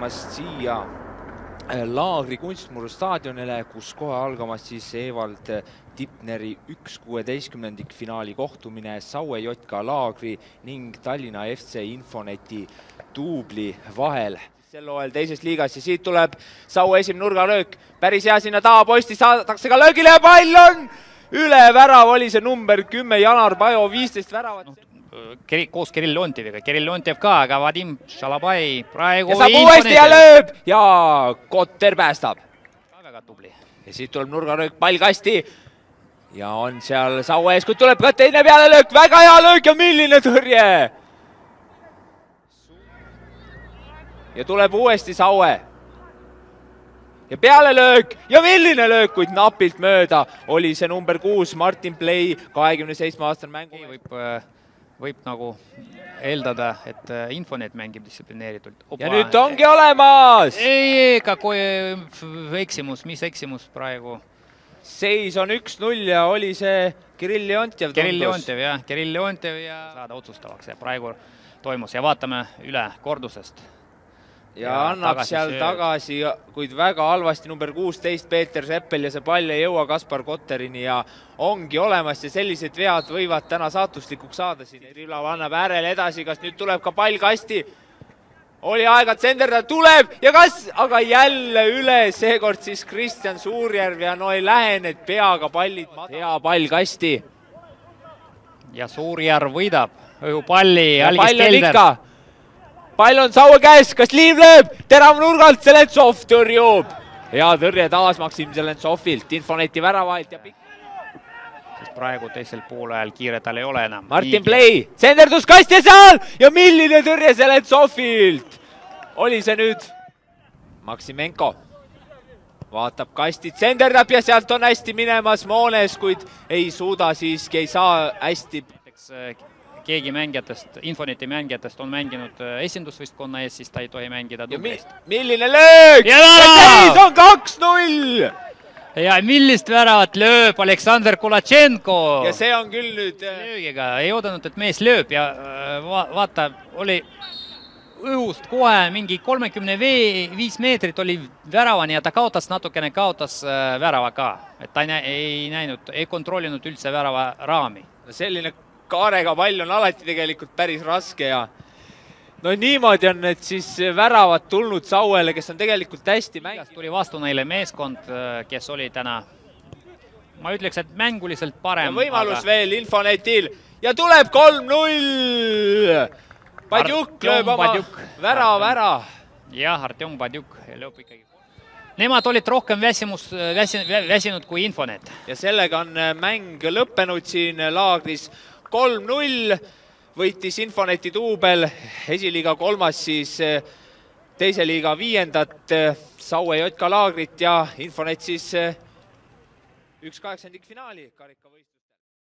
tulemast siia Laagri kunstmuru staadionile, kus kohe algamas siis Evald Tipneri 1/16 finaali kohtumine Saue JK Laagri ning Tallinna FC Infoneti duubli vahel. Sel hooajal teises liigas ja siit tuleb Saue esimene nurgalöök. Päris hea sinna taha posti saadakse ka löögile ja pall on üle värav, oli see number 10 Janar Pajo, 15 väravat. Koos Kirill Leonteviga, Kirill Leontev ka, aga Vadim Šalabai praegu ja saab uuesti ja lööb ja Kotter päästab. Väga tubli. Ja siit tuleb nurgaröök, pall kasti ja on seal Saue ees, kui tuleb ka teine peale löök, väga hea löök ja milline tõrje. Ja tuleb uuesti Saue. Ja peale löök ja milline löök, kuid napilt mööda oli see number 6 Martin Play, 27-aastane mängu. Võib nagu eeldada, et Infonet mängib distsiplineeritult. Ja nüüd ongi olemas! Ei, ega kui eksimus, mis eksimus praegu? Seis on 1-0 ja oli see Kirill Leontev tundus. Kirill Leontev ja saada otsustavaks ja praegu toimus ja vaatame üle kordusest. Ja annab seal tagasi, kuid väga halvasti number 16 Peeter Seppel ja see pall ei jõua Kaspar Kotterini ja ongi olemas ja sellised vead võivad täna saatuslikuks saada siin. Rivlav annab äärele edasi, kas nüüd tuleb ka pall kasti. Oli aega tsenderda, tuleb ja kas, aga jälle üle, seekord siis Kristjan Suurjärv ja no ei lähe need peaga pallid. Hea pall kasti. Ja Suurjärv võidab õhupalli. Pall on ikka. Pall on Saue käes, kas Liiv lööb, terav nurgalt, Zelentsov tõrjub. Hea tõrje taas Maksim Zelentsovilt, Infoneti väravalt ja pikk. Sest praegu teisel poolajal kiire tal ei ole enam. Martin Play, tsenderdus kasti seal ja milline tõrje Zelentsovilt. Oli see nüüd Maksimenko. Vaatab kasti, tsenderdab ja sealt on hästi minemas Moones, kuid ei suuda siiski, ei saa hästi. Keegi mängijatest, Infoneti mängijatest on mänginud esindusvõistkonna ees, siis ta ei tohi mängida dublist. Milline löök! Ja seis on 2-0! Ja millist väravat lööb Aleksandr Kulatšenko? Ja see on küll nüüd... Löögiga, ei oodanud, et mees lööb ja vaata, oli õhust kohe mingi 35 meetrit oli väravani ja ta natukene kaotas värava ka. Et ta ei näinud, ei kontrollinud üldse värava raami. Selline kaarega pall on alati tegelikult päris raske ja no niimoodi on need siis väravad tulnud Sauele, kes on tegelikult hästi mänginud. Tuli vastu neile meeskond, kes oli täna, ma ütleks, et mänguliselt parem. Ja võimalus veel Infonetil ja tuleb 3-0! Padjuk lööb oma värava ära. Jah, Artjom Padjuk lööb ikkagi. Nemad olid rohkem väsinud kui Infonet. Ja sellega on mäng lõppenud siin Laagris 3-0, võitis Infoneti duubel, esiliiga 3. siis teise liiga 5. Saue JK Laagrit ja Infonet siis 1/8 finaali karikavõistlus.